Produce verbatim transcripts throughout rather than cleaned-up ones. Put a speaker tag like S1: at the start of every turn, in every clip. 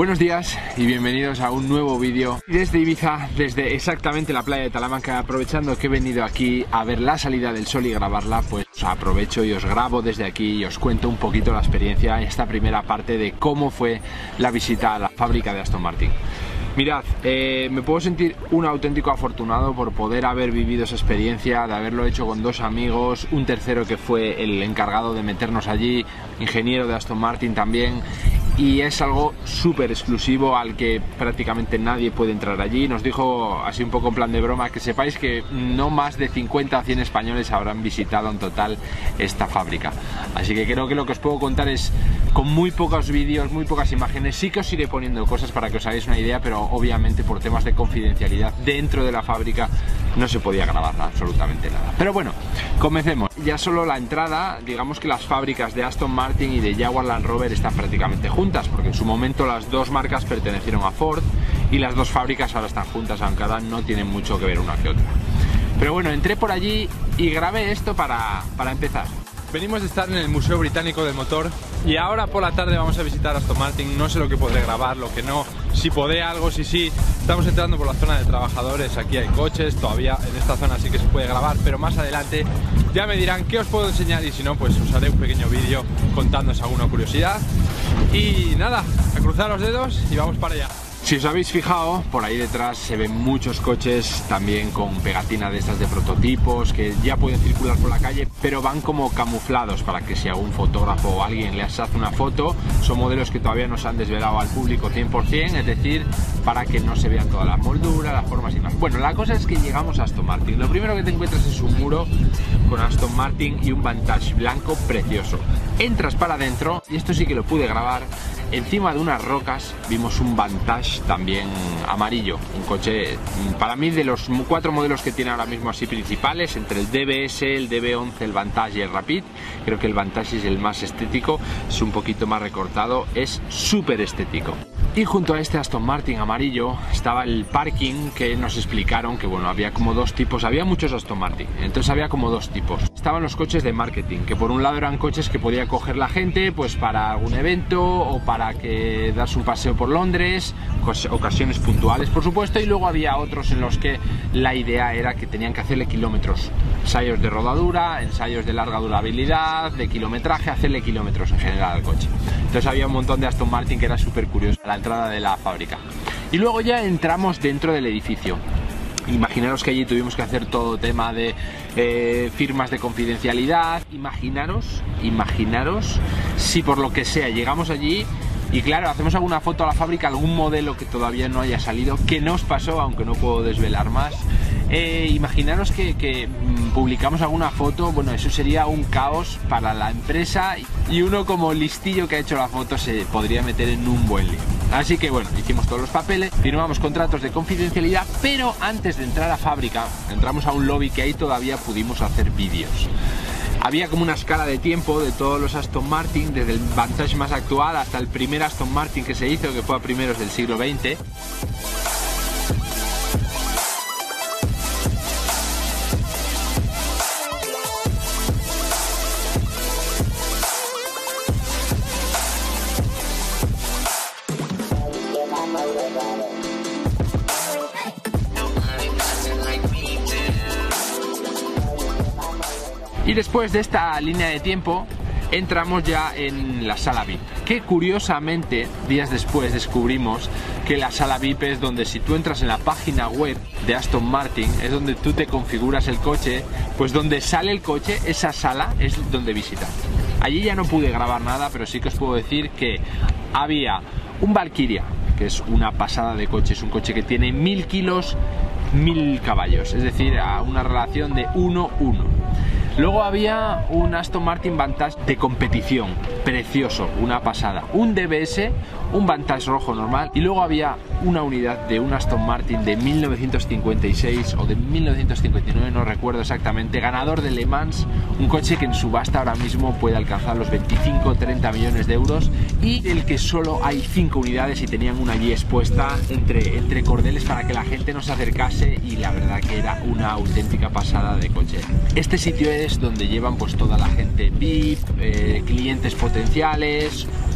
S1: Buenos días y bienvenidos a un nuevo vídeo desde Ibiza, desde exactamente la playa de Talamanca. Aprovechando que he venido aquí a ver la salida del sol y grabarla, pues aprovecho y os grabo desde aquí y os cuento un poquito la experiencia en esta primera parte de cómo fue la visita a la fábrica de Aston Martin. Mirad, eh, me puedo sentir un auténtico afortunado por poder haber vivido esa experiencia, de haberlo hecho con dos amigos, un tercero que fue el encargado de meternos allí, ingeniero de Aston Martin también. Y es algo súper exclusivo al que prácticamente nadie puede entrar allí. Nos dijo así un poco en plan de broma que sepáis que no más de cincuenta a cien españoles habrán visitado en total esta fábrica. Así que creo que lo que os puedo contar es con muy pocos vídeos, muy pocas imágenes. Sí que os iré poniendo cosas para que os hagáis una idea, pero obviamente por temas de confidencialidad dentro de la fábrica no se podía grabar absolutamente nada. Pero bueno, comencemos. Ya solo la entrada, digamos que las fábricas de Aston Martin y de Jaguar Land Rover están prácticamente juntas, porque en su momento las dos marcas pertenecieron a Ford y las dos fábricas ahora están juntas, aunque ahora no tienen mucho que ver una que otra. Pero bueno, entré por allí y grabé esto para, para empezar.
S2: Venimos de estar en el Museo Británico del Motor y ahora por la tarde vamos a visitar Aston Martin. No sé lo que podré grabar, lo que no, si podré algo, si sí. Estamos entrando por la zona de trabajadores, aquí hay coches, todavía en esta zona sí que se puede grabar, pero más adelante ya me dirán qué os puedo enseñar y si no, pues os haré un pequeño vídeo contándoos alguna curiosidad. Y nada, a cruzar los dedos y vamos para allá.
S1: Si os habéis fijado, por ahí detrás se ven muchos coches también con pegatina de estas de prototipos que ya pueden circular por la calle, pero van como camuflados para que si algún fotógrafo o alguien les hace una foto, son modelos que todavía no se han desvelado al público cien por cien, es decir, para que no se vean todas las molduras, las formas y más. Bueno, la cosa es que llegamos a Aston Martin. Lo primero que te encuentras es un muro con Aston Martin y un Vantage blanco precioso. Entras para adentro, y esto sí que lo pude grabar, encima de unas rocas vimos un Vantage también amarillo, un coche para mí de los cuatro modelos que tiene ahora mismo así principales, entre el D B S, el D B once, el Vantage y el Rapid. Creo que el Vantage es el más estético, es un poquito más recortado, es súper estético. Y junto a este Aston Martin amarillo estaba el parking, que nos explicaron que bueno, había como dos tipos, había muchos Aston Martin, entonces había como dos tipos. Estaban los coches de marketing, que por un lado eran coches que podía coger la gente pues para algún evento o para que darse un paseo por Londres, ocasiones puntuales por supuesto, y luego había otros en los que la idea era que tenían que hacerle kilómetros, ensayos de rodadura, ensayos de larga durabilidad, de kilometraje, hacerle kilómetros en general al coche. Entonces había un montón de Aston Martin que era súper curioso a la entrada de la fábrica. Y luego ya entramos dentro del edificio. Imaginaros que allí tuvimos que hacer todo tema de eh, firmas de confidencialidad. Imaginaros, imaginaros si por lo que sea llegamos allí y claro, hacemos alguna foto a la fábrica, algún modelo que todavía no haya salido, que nos pasó, aunque no puedo desvelar más. Eh, imaginaros que, que publicamos alguna foto, bueno, eso sería un caos para la empresa y uno como listillo que ha hecho la foto se podría meter en un buen lío. Así que bueno, hicimos todos los papeles, firmamos contratos de confidencialidad, pero antes de entrar a fábrica, entramos a un lobby que ahí todavía pudimos hacer vídeos. Había como una escala de tiempo de todos los Aston Martin, desde el Vantage más actual hasta el primer Aston Martin que se hizo, que fue a primeros del siglo veinte. Y después de esta línea de tiempo entramos ya en la sala V I P, que curiosamente días después descubrimos que la sala V I P es donde, si tú entras en la página web de Aston Martin, es donde tú te configuras el coche, pues donde sale el coche, esa sala es donde visitar. Allí ya no pude grabar nada, pero sí que os puedo decir que había un Valkyria, que es una pasada de coche, es un coche que tiene mil kilos, mil caballos, es decir, a una relación de uno uno. Luego había un Aston Martin Vantage de competición, precioso, una pasada, un D B S, un Vantage rojo normal, y luego había una unidad de un Aston Martin de mil novecientos cincuenta y seis o de mil novecientos cincuenta y nueve, no recuerdo exactamente, ganador de Le Mans, un coche que en subasta ahora mismo puede alcanzar los veinticinco a treinta millones de euros y del que solo hay cinco unidades y tenían una allí expuesta entre, entre cordeles para que la gente no se acercase, y la verdad que era una auténtica pasada de coche. Este sitio es donde llevan pues toda la gente V I P, eh, clientes potenciales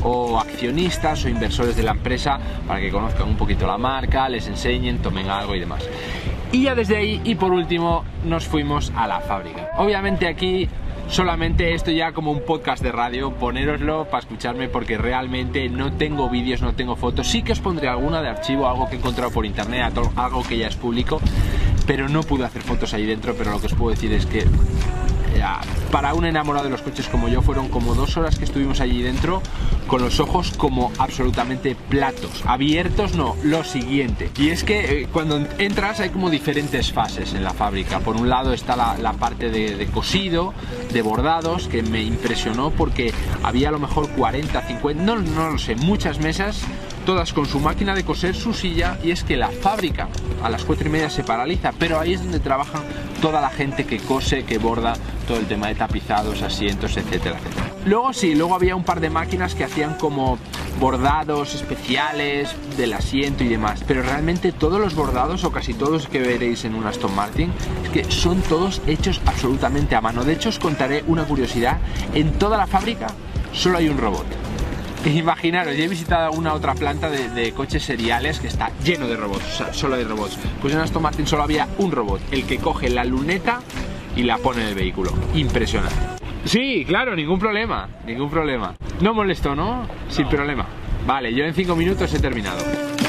S1: o accionistas o inversores de la empresa para que conozcan un poquito la marca, les enseñen, tomen algo y demás. Y ya desde ahí, y por último, nos fuimos a la fábrica. Obviamente aquí solamente esto ya como un podcast de radio, ponéroslo para escucharme porque realmente no tengo vídeos, no tengo fotos. Sí que os pondré alguna de archivo, algo que he encontrado por internet, algo que ya es público, pero no pude hacer fotos ahí dentro. Pero lo que os puedo decir es que ya, para un enamorado de los coches como yo, fueron como dos horas que estuvimos allí dentro con los ojos como absolutamente platos, abiertos no, lo siguiente. Y es que eh, cuando entras hay como diferentes fases en la fábrica. Por un lado está la, la parte de, de cosido, de bordados, que me impresionó porque había a lo mejor cuarenta, cincuenta, no, no lo sé, muchas mesas, todas con su máquina de coser, su silla. Y es que la fábrica a las cuatro y media se paraliza, pero ahí es donde trabajan toda la gente que cose, que borda, todo el tema de tapizados, asientos, etcétera, etcétera. Luego sí, luego había un par de máquinas que hacían como bordados especiales del asiento y demás, pero realmente todos los bordados, o casi todos que veréis en un Aston Martin, es que son todos hechos absolutamente a mano. De hecho, os contaré una curiosidad: en toda la fábrica solo hay un robot. Imaginaros, yo he visitado alguna otra planta de, de coches seriales que está lleno de robots, o sea, solo hay robots. Pues en Aston Martin solo había un robot, el que coge la luneta y la pone en el vehículo. Impresionante. Sí, claro, ningún problema, ningún problema. No molesto, ¿no? Sin no. problema. Vale, yo en cinco minutos he terminado.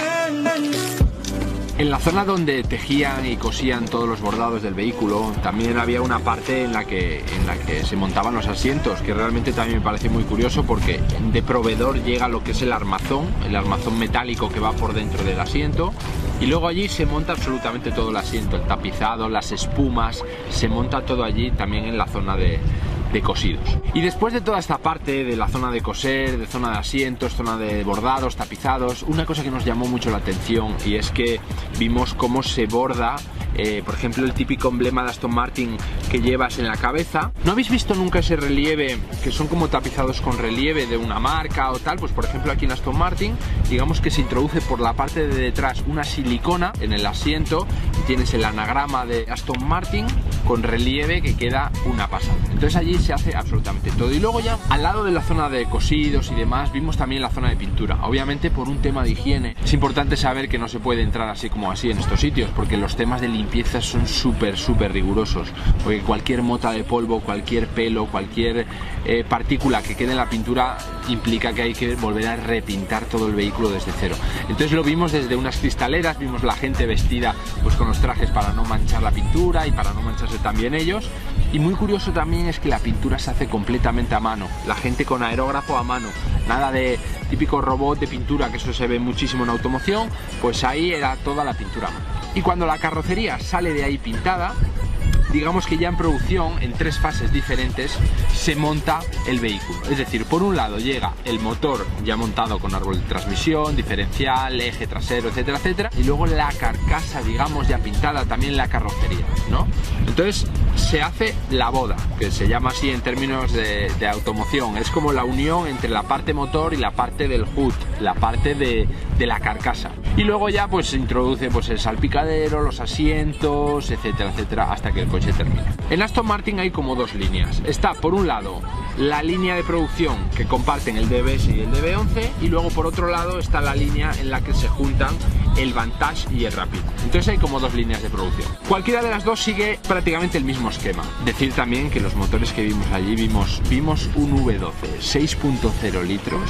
S1: En la zona donde tejían y cosían todos los bordados del vehículo también había una parte en la que, en la que se montaban los asientos, que realmente también me parece muy curioso porque de proveedor llega lo que es el armazón, el armazón metálico que va por dentro del asiento, y luego allí se monta absolutamente todo el asiento, el tapizado, las espumas, se monta todo allí también en la zona de... de cosidos. Y después de toda esta parte de la zona de coser, de zona de asientos, zona de bordados, tapizados, una cosa que nos llamó mucho la atención y es que vimos cómo se borda, eh, por ejemplo, el típico emblema de Aston Martin que llevas en la cabeza. ¿No habéis visto nunca ese relieve, que son como tapizados con relieve de una marca o tal? Pues por ejemplo aquí en Aston Martin, digamos que se introduce por la parte de detrás una silicona en el asiento y tienes el anagrama de Aston Martin con relieve que queda una pasada. Entonces allí se hace absolutamente todo. Y luego ya al lado de la zona de cosidos y demás vimos también la zona de pintura, obviamente por un tema de higiene. Es importante saber que no se puede entrar así como así en estos sitios porque los temas de limpieza son súper súper rigurosos, porque cualquier mota de polvo, cualquier pelo, cualquier eh, partícula que quede en la pintura implica que hay que volver a repintar todo el vehículo desde cero. Entonces lo vimos desde unas cristaleras, vimos la gente vestida pues con los trajes para no manchar la pintura y para no mancharse también ellos. Y muy curioso también es que la pintura se hace completamente a mano, la gente con aerógrafo a mano, nada de típico robot de pintura, que eso se ve muchísimo en automoción, pues ahí era toda la pintura a mano. Y cuando la carrocería sale de ahí pintada, digamos que ya en producción, en tres fases diferentes, se monta el vehículo. Es decir, por un lado llega el motor ya montado con árbol de transmisión, diferencial, eje trasero, etcétera, etcétera, y luego la carcasa, digamos, ya pintada, también la carrocería, ¿no? Entonces se hace la boda, que se llama así en términos de, de automoción. Es como la unión entre la parte motor y la parte del hood, la parte de, de la carcasa. Y luego ya pues se introduce pues el salpicadero, los asientos, etcétera, etcétera, hasta que el coche termina. En Aston Martin hay como dos líneas. Está por un lado la línea de producción que comparten el D B S y el D B once, y luego por otro lado está la línea en la que se juntan el Vantage y el Rapid. Entonces hay como dos líneas de producción. Cualquiera de las dos sigue prácticamente el mismo esquema. Decir también que los motores que vimos allí, vimos, vimos un V doce seis punto cero litros,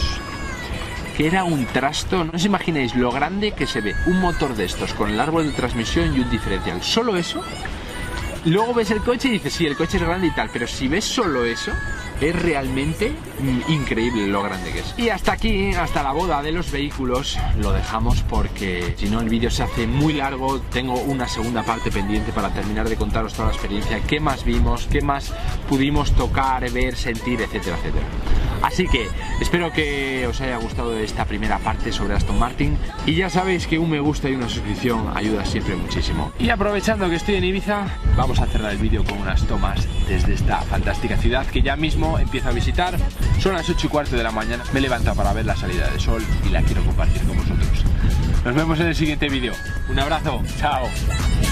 S1: que era un trasto. No os imagináis lo grande que se ve un motor de estos con el árbol de transmisión y un diferencial. Solo eso. Luego ves el coche y dices, sí, el coche es grande y tal, pero si ves solo eso, es realmente increíble lo grande que es. Y hasta aquí, hasta la boda de los vehículos, lo dejamos porque si no el vídeo se hace muy largo. Tengo una segunda parte pendiente para terminar de contaros toda la experiencia, qué más vimos, qué más pudimos tocar, ver, sentir, etcétera, etcétera. Así que espero que os haya gustado esta primera parte sobre Aston Martin, y ya sabéis que un me gusta y una suscripción ayuda siempre muchísimo. Y aprovechando que estoy en Ibiza, vamos a cerrar el vídeo con unas tomas desde esta fantástica ciudad que ya mismo empiezo a visitar. Son las ocho y cuarto de la mañana, me he levantado para ver la salida del sol y la quiero compartir con vosotros. Nos vemos en el siguiente vídeo. Un abrazo, chao.